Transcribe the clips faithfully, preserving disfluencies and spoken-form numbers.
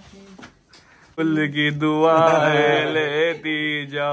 Full की दुआएं लेती जा।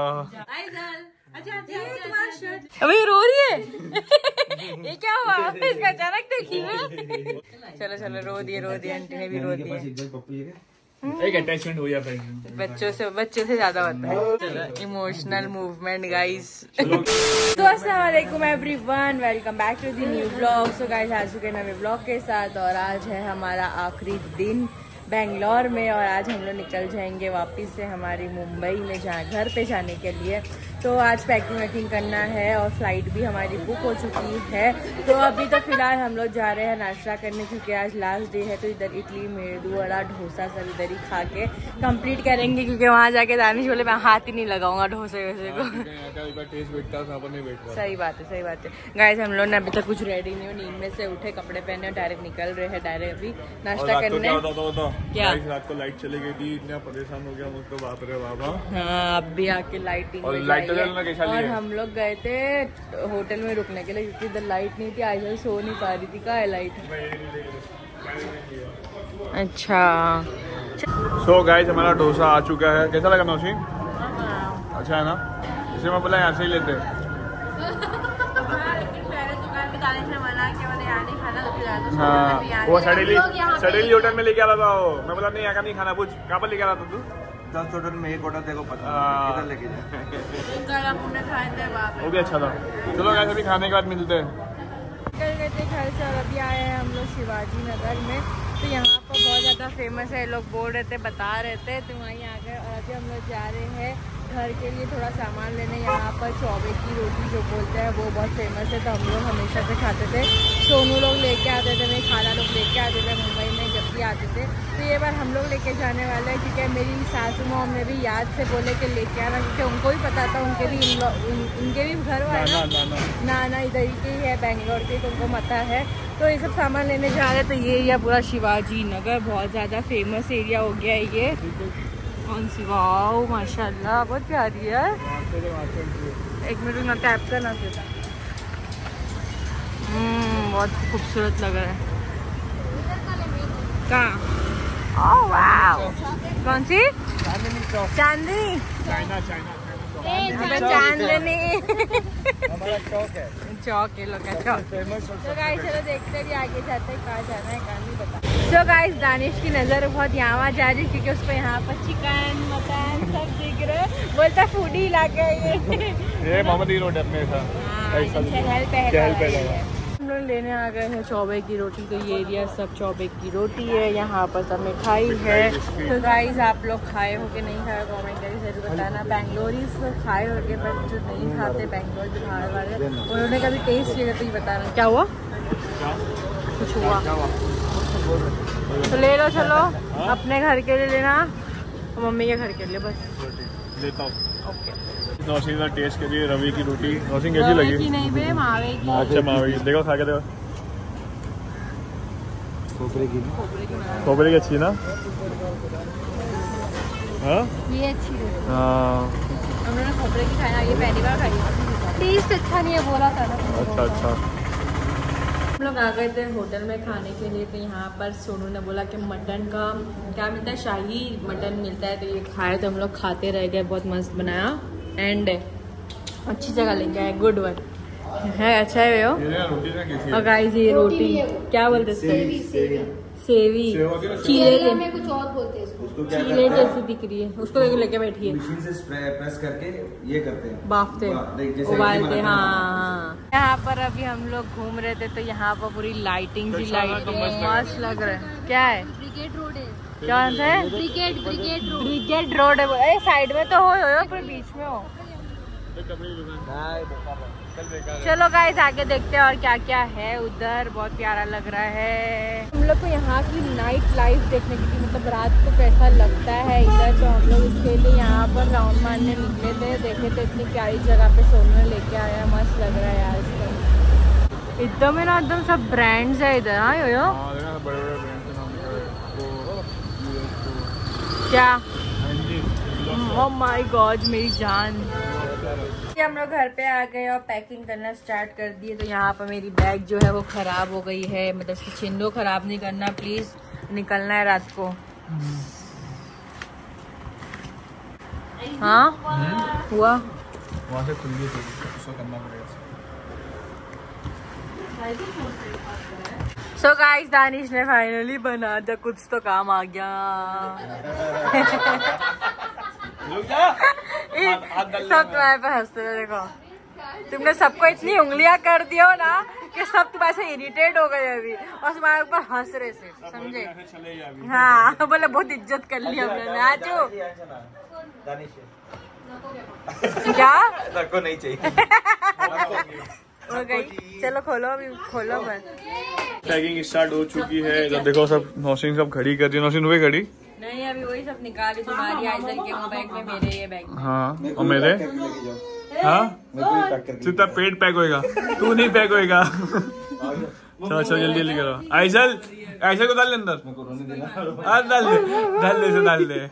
अभी रो रही है। ये क्या हुआ इसका अचानक देखी है। चलो चलो रो दिए रो दिए आंटी ने भी रो दिए। एक अटैचमेंट हो जाता है बच्चों से बच्चों से ज्यादा होता है। चलो इमोशनल मूवमेंट गाइस। तो अस्सलाम वालेकुम everyone, welcome back to the new blog. So guys आ चुके नए ब्लॉग के साथ और आज है हमारा आखिरी दिन बेंगलोर में और आज हम लोग निकल जाएंगे वापस से हमारी मुंबई में जहाँ घर पे जाने के लिए। तो आज पैकिंग वैकिंग करना है और फ्लाइट भी हमारी बुक हो चुकी है। तो अभी तो फिलहाल हम लोग जा रहे हैं नाश्ता करने क्योंकि आज लास्ट डे है। तो इधर इडली मेदू वड़ा डोसा सब इधर ही खा के कंप्लीट करेंगे क्योंकि वहाँ जाके दानिश बोले मैं हाथ ही नहीं लगाऊंगा डोसे वैसे को। सही बात है सही बात है गाइस। हम लोग ने अभी तक कुछ रेडी नहीं हो, नींद में से उठे कपड़े पहने और डायरेक्ट निकल रहे हैं डायरेक्ट अभी नाश्ता करने। क्या रात को लाइट चली गई थी, इतना परेशान हो गया मुझको बाप रे बाबा। हाँ अब भी आके लाइटिंग और लाइट और हम लोग गए थे होटल में रुकने के लिए क्योंकि इधर लाइट नहीं थी। आज सो नहीं पा रही थी। कहाँ है लाइट? अच्छा सो गाइस हमारा डोसा आ चुका है। कैसा लगा नौशी? अच्छा है ना? इसे मैं बोला यहाँ से ही लेते हाँ। वो सडेली सडेली होटल में लेके आ रहा था वो। मैं बोला नहीं यहाँ का नहीं खाना। पूछ कहाँ पर लेके आ रहा था तू? दस होटल में एक होटल देखो पता इधर लेके जाए। वो भी अच्छा था। चलो गाइस अभी खाने के बाद मिलते हैं। निकल गए थे घर से और अभी आए हैं हम लोग शिवाजी नगर में। तो यहाँ पर बहुत ज़्यादा फेमस है, लोग बोल रहे थे बता रहे थे तो वहीं आ गए और अभी हम लोग जा रहे हैं घर के लिए थोड़ा सामान लेने। यहाँ पर चौबे की रोटी जो बोलते हैं वो बहुत फेमस है तो हम लोग हमेशा से खाते थे। सोनू लोग लेके आते थे, मेरे खाला लोग लेके आते थे मुंबई में जब भी आते थे। तो ये बार हम लोग लेके जाने वाले हैं क्योंकि मेरी सासू माँ ने भी याद से बोले कि लेके आना क्योंकि उनको भी पता था, उनके भी उनके भी घर वाले ना ना इधर के ही है बेंगलोर के, तो उनको पता है। तो ये सब सामान लेने जा रहे हैं। तो ये एरिया पूरा शिवाजी नगर बहुत ज़्यादा फेमस एरिया हो गया है ये। कौन सी वाओ माशाल्लाह बहुत प्यारी है। एक मिनट में टैप करना चाहिए। हम्म बहुत खूबसूरत लग रहा है। कहाँ? ओह वाओ कौन सी? चांदनी चाइना चाइना चांदनी हमारा चौक है चौक है लोग का चौक। तो गाइस चलो देखते भी आगे जाते हैं कहाँ जाना है कहाँ नहीं पता। सो गाइस दानिश की नज़र बहुत यहाँ जा रही है क्योंकि उसको यहाँ पर चिकन मटन सब दिख रहे हैं। बोलता फूडी इलाका है ये। ये मोहम्मदी रोड अपने था। हम लोग लेने आ गए हैं चौबे की रोटी। तो ये एरिया सब चौबे की रोटी है, यहाँ पर सब मिठाई है। तो गाइस आप लोग खाए हो कि नहीं खाए कमेंट करके जरूर बताना। बेंगलोरी खाए हो के पर जो नहीं खाते बेंगलोर जो बाहर वाले उन्होंने कभी टेस्ट किया तो ये बताना। क्या हुआ? कुछ हुआ तो ले लो चलो। अपने घर के लिए लेना और मम्मी के घर के लिए बस लेता हूँ। ओके नौसिन का टेस्ट के लिए रवि की रोटी। नौसिन कैसी लगी? की नहीं बे मावे की। अच्छा मावे की देखो खा के देखो। खोपरे की खोपरे की अच्छी ना? हाँ ये अच्छी है। हाँ हम लोगों ने खोपरे की खाया, ये पहली बार खाई। टेस्ट अच्छा नहीं है बोला था ना। अच्छा अच्छा। हम लोग आ गए थे होटल में खाने के लिए। तो यहाँ पर सोनू ने बोला कि मटन का क्या मिलता है, शाही मटन मिलता है। तो ये खाए तो हम लोग खाते रह गए। बहुत मस्त बनाया एंड अच्छी जगह लेके आए। गुड वन है, अच्छा है वो। और गाइस ये रोटी क्या बोलते हैं? सेवी सेवी चीले में कुछ और बोलते हैं इसको। चीले जैसी दिख रही है उसको लेके बैठी है। मशीन से प्रेस करके ये करते हैं, बाफते उबालते। हाँ यहाँ पर अभी हम लोग घूम रहे थे तो यहाँ पर पूरी लाइटिंग की लाइटिंग मस्त लग रहा है। क्या है? ब्रिगेड रोड है। क्या है? Brigade brigade road brigade road है। साइड में तो हो पर बीच में हो। चलो गाइस आगे देखते हैं और क्या क्या है उधर। बहुत प्यारा लग रहा है। हम लोग को यहाँ की नाइट लाइफ देखने की मतलब रात को कैसा लगता है इधर। तो हम लोग इसके लिए यहाँ पर राउंड मारने निकले थे, देखे थे इतनी प्यारी जगह पे सोनू लेके आया। मस्त लग रहा है यार इसका। एकदम है ना एकदम सब ब्रांड्स है इधर। हाँ यो यो क्या? ओह माय गॉड मेरी जान। हम लोग घर पे आ गए और पैकिंग करना स्टार्ट कर दिए। तो यहाँ पर मेरी बैग जो है वो खराब हो गई है। मतलब इसकी छिंदो खराब नहीं करना प्लीज, निकलना है रात को। हाँ हुआ। वहाँ से खुल गई थी, उसको करना पड़ेगा। सो गाइस दानिश ने फाइनली बना दिया, कुछ तो काम आ गया। सब तुम्हारे पे हंसते हैं, देखो तुमने सबको इतनी उंगलियां कर दियो ना कि सब तुम्हारे से इरिटेट हो गए अभी और तुम्हारे ऊपर हंस रहे से, समझे? हाँ बोले बहुत इज्जत कर ली हमने। आजू क्या को नहीं चाहिए हो गई, चलो खोलो अभी, खोलो मत। पैकिंग स्टार्ट हो चुकी है, जब देखो सब नौशीन सब खड़ी कर रही है। नौशीन हुए खड़ी नहीं अभी वही सब निकाली, तुम्हारी आइजल के वो बैग में, मेरे ये बैग में। हाँ और मेरे हाँ सीधा पेट पैक होएगा, तू नहीं पैक होएगा। चलो चलो जल्दी जल्दी करो। आइजल आइजल को डाल ले अंदर, डाल दे डाल दे डाल दे।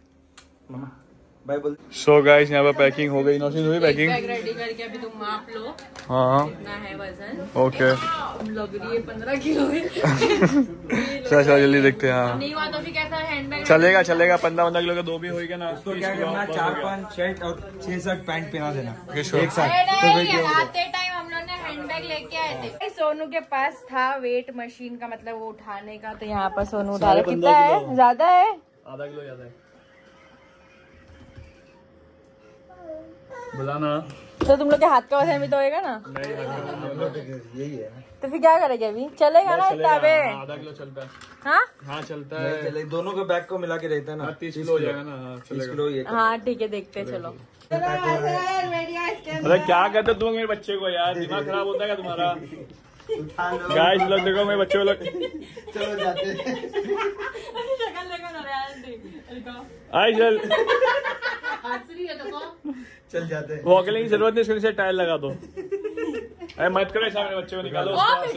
सो गाइस यहाँ पर पैकिंग हो गई। नौशीन हुई पैकिंग? बैग रेडी करके अभी तुम माप लो हाँ कितना है वजन। ओके लग रही है पंद्रह किलो है। चलो चलो जल्दी देखते हैं। हाँ नहीं हुआ तो फिर कैसा हैंडबैग चलेगा चलेगा, पंद्रह पंद्रह किलो का दो भी होगा ना। उसको क्या करना, चार पांच शर्ट और छह शर्ट पैंट पहना देना एक साथ। आते टाइम हम लोग ने हैंडबैग लेके आए थे। सोनू के पास था वेट मशीन का, मतलब वो उठाने का, तो यहाँ पर सोनू उठा रहा। कितना है? ज्यादा है, आधा किलो ज्यादा है। बुलाना तो तुम लोग के हाथ का वजन भी तो होएगा ना? नहीं यही है। तो फिर क्या करेंगे अभी? चलेगा ना इतना? आधा किलो चलता है। हाँ हाँ चलता है, चले दोनों का बैग को मिला के रहता है ना, तीस किलो हो जाएगा ना। हाँ तीस किलो ये हाँ ठीक है, देखते हैं। चलो अरे क्या कहते तुम मेरे बच्चे को यार, दिमाग खराब होता है क्या तुम्हारा? गाइस लोग देखो मेरे बच्चे को लोग चलो जाते आई चल चल जाते वॉकलिंग की जरूरत नहीं, इसके टायर लगा दो। अरे मत करो ऐसा, मेरे बच्चे को निकालो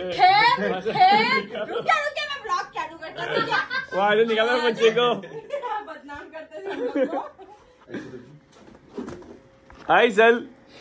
वहाँ से, निकालो बच्चे को। आई चल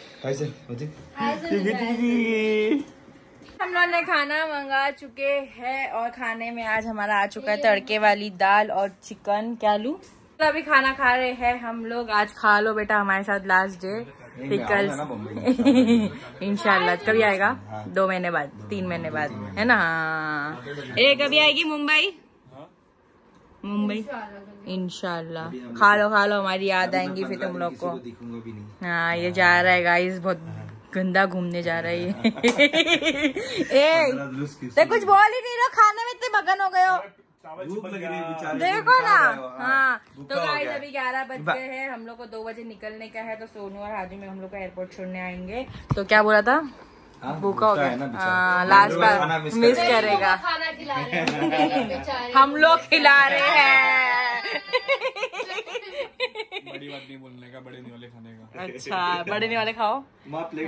हम लोग ने खाना मंगा चुके हैं और खाने में आज हमारा आ चुका है तड़के वाली दाल और चिकन। क्या लूं? तो अभी खाना खा रहे हैं हम लोग। आज खा लो बेटा हमारे साथ, लास्ट डे पिकल्स। इंशाल्लाह कभी आएगा? दो महीने बाद, तीन महीने बाद, है ना? हाँ ए कभी आएगी मुंबई? मुंबई इंशाल्लाह। खा लो खा लो, हमारी याद आएंगी फिर तुम लोग को। हाँ ये जा रहा है गाइस, बहुत गंदा घूमने जा रहा है ये। ए तो कुछ बोल ही नहीं रहा, खाने में इतने मगन हो गए हो, देखो ना। हाँ तो गाइस अभी ग्यारह बज गए हैं, हम लोग को दो बजे निकलने का है, तो सोनू और हाजू में हम लोग को एयरपोर्ट छोड़ने आएंगे। तो क्या बोला था? भूखा हो गया, लास्ट बार मिस करेगा। हम लोग खिला रहे हैं। बड़ी बात नहीं बोलने का, बड़े नहीं वाले खाने का। अच्छा बड़े नहीं वाले खाओ। प्लेट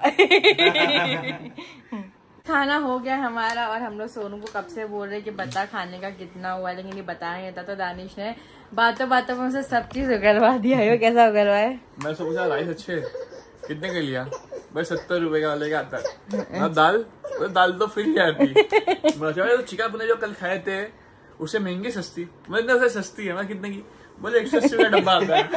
खाना हो गया हमारा और हम लोग सोनू को कब से बोल रहे कि बता खाने का कितना हुआ, लेकिन ये बता नहीं था। तो दानिश ने बातों बातों में उसे सब चीज उगलवा दिया है। कैसा उगलवा है? मैं सब पूछा राइस अच्छे कितने का लिया? भाई सत्तर रुपए का लेके आता है। दाल तो दाल तो फ्री आती। तो चिकन पनीर जो कल खाए थे उससे महंगी सस्ती, मतलब उसे सस्ती है। मैं कितने की? बोले एक सौ अस्सी का डब्बा आता है।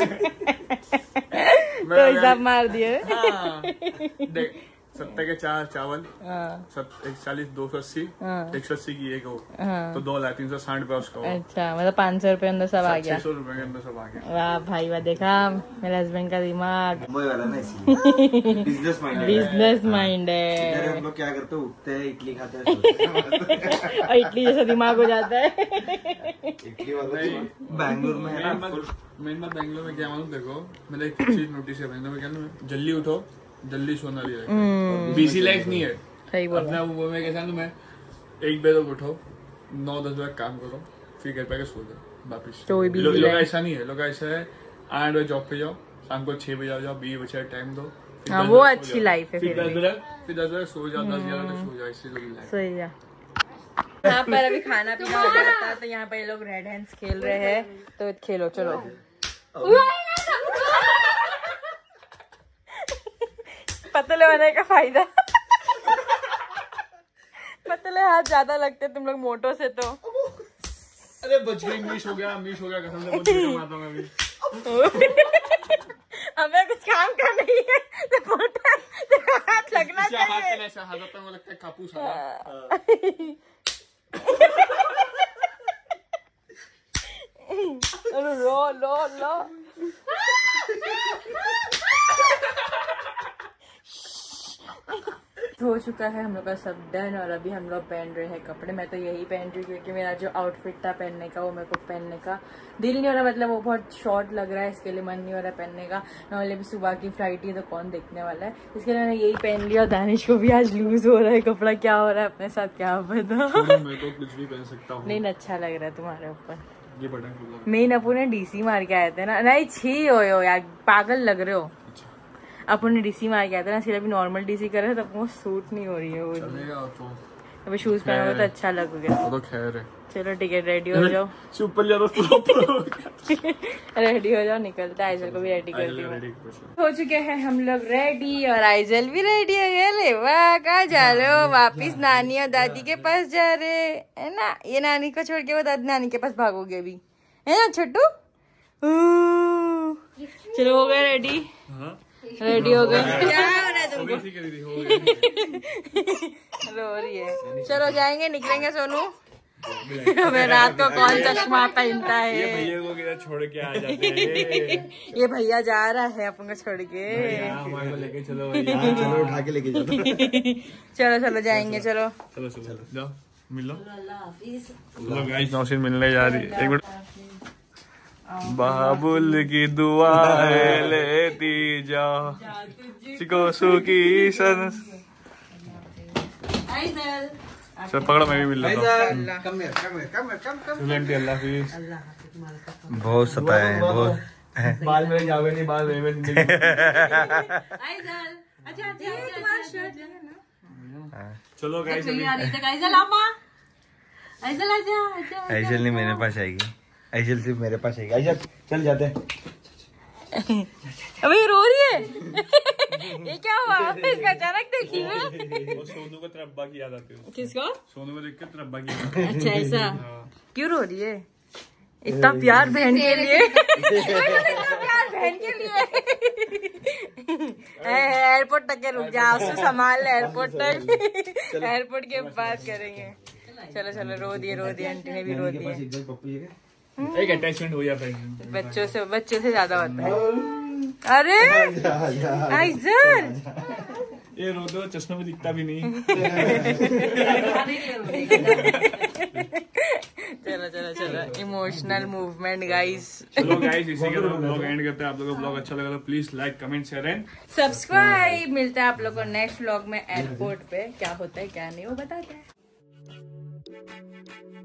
तो हिसाब मार दिए। हाँ देख, सत्तर के चार चावल, चालीस दो सौ अस्सी, एक सौ अस्सी की एक हो, तो दो लाख तीन सौ साठ रुपए उसका। अच्छा मतलब पाँच सौ रुपए अंदर सब आ गया। छह सौ रुपए के अंदर सब आ गया। वाह भाई वाह, देखा मेरे हस्बैंड का दिमाग। बिजनेस माइंड बिजनेस माइंड है। हम लोग क्या करते हैं, उठते हैं इडली खाते हैं और इडली जैसा दिमाग हो जाता है। इडली वाला बैंगलोर में है ना। मेन बात बैंगलोर में क्या मालूम, देखो मैंने एक चीज नोटिस है बैंगलोर में, क्या जल्दी उठो जल्दी सोना भी है। बिजी लाइफ नहीं है। सही बोल। अपना वो में कैसा ना, मैं एक बजे तक उठो, नौ दस बजे काम करो, फिर घर पे के सो जाओ वापिस। तो लोग लो, ऐसा नहीं है। लोग ऐसा है आठ बजे जॉब पे जाओ, शाम को छह बजे आ जाओ, बीस बजे टाइम दो। हाँ, वो अच्छी लाइफ है। फिर दस बजे फिर दस बजे सो जाओ, दस ग्यारह बजे सो जाओ, इससे सही है। यहाँ पर अभी खाना पीना हो जाता है, तो यहाँ पर ये लोग रेड हैंड्स खेल रहे हैं। तो खेलो चलो। पतले होने का फायदा। पतले हाथ ज्यादा लगते तुम लोग मोटो से। तो अरे बच गई, मिस हो गया मिस हो गया कसम से। हमें कुछ काम का नहीं है तो बोलता तो हाथ लगना चाहिए। हाथ में ऐसा हाथ में लगता है कापूस लो लो लो हो चुका है हम लोग का सब डन और अभी हम लोग पहन रहे हैं कपड़े। मैं तो यही पहन रही हूँ क्योंकि मेरा जो आउटफिट था पहनने का वो मेरे को पहनने का दिल नहीं हो रहा, मतलब वो बहुत शॉर्ट लग रहा है, इसके लिए मन नहीं हो रहा पहनने का। नॉर्मली भी सुबह की फ्लाइट ही तो कौन देखने वाला है, इसके लिए मैंने यही पहन लिया। दानिश को भी आज लूज हो रहा है कपड़ा, क्या हो रहा है अपने साथ क्या पता। मैं तो कुछ भी पहन सकता हूँ। नहीं अच्छा लग रहा है तुम्हारे ऊपर। ये बटन मेन अपू ने डीसी मार के आए थे ना, नहीं छी हो यार पागल लग रहे हो। अपन ने डीसी मार के आया था ना, इसलिए अभी नॉर्मल डीसी कर रहे थे तो वो सूट नहीं हो रही है वो। तो अभी शूज पहनोगे तो अच्छा लगेगा। वो तो खैर है। चलो ठीक है रेडी हो जाओ। ऊपर जा रेडी हो जाओ निकलता है। आइजल को भी रेडी कर दिया। हो चुके हैं हम लोग रेडी और आइजल भी रेडी हो गए। ले वाह कहाँ जा रहे हो? वापिस नानी और दादी के पास जा रहे है ना। ये नानी को छोड़ के वो दादी नानी के पास भागोगे अभी है ना छोटू। चलो हो गए रेडी। रेडी हो गए। क्या हो रहा है तुमको? रो रही है। चलो जाएंगे निकलेंगे सोनू। हमें रात को कौन चश्मा पहनता है? ये भैया को किधर छोड़ के आ जाते हैं। ये भैया जा रहा है अपन को छोड़ के। हमारे को लेके चलो भैया। चलो उठा के लेके चलो। चलो चलो जाएंगे चलो। चलो चलो जाओ मिलो। चलो गाइस नौशीन मिलने जा रही है। एक मिनट। बाबुल की दुआएं लेती जा सिको सुखी सन। सर पकड़ो मैं भी मिल लेता हूँ। अल्लाह हाफिज। बहुत सताए हैं बहुत। बाल मेरे जावे नहीं, बाल मेरे में चलो गाइस आइजल नहीं मेरे पास आएगी। आइजल सिर्फ मेरे पास आएगी। आइजल चल जाते हैं। अबे रो रही है। ये क्या हुआ? इसका अचानक देखी है। सोनू को तेरा अब्बा की याद आती है। किसको? सोनू को देख के तेरा अब्बा की याद आती है। अच्छा ऐसा क्यों रो रही है? इतना प्यार बहन के लिए। इतना प्यार बहन के लिए। एयरपोर्ट तक के रुक जा, उसको संभाल ले एयरपोर्ट तक। एयरपोर्ट के बात करेंगे। चलो चलो रो दिए रो दिए आंटी ने भी रो दिए। एक अटैचमेंट हो जाता है बच्चों से, बच्चों से ज्यादा होता है। अरे आइजल ये रो दो चश्मे में दिखता भी नहीं। चलो चलो चलो इमोशनल मूवमेंट गाइस। चलो गाइस इसी के साथ ब्लॉग एंड करते हैं। आप लोगों को ब्लॉग अच्छा लगा तो please like comment share and subscribe. मिलता है आप लोगों को नेक्स्ट व्लॉग में एयरपोर्ट पे। क्या होता है क्या नहीं वो बताते हैं।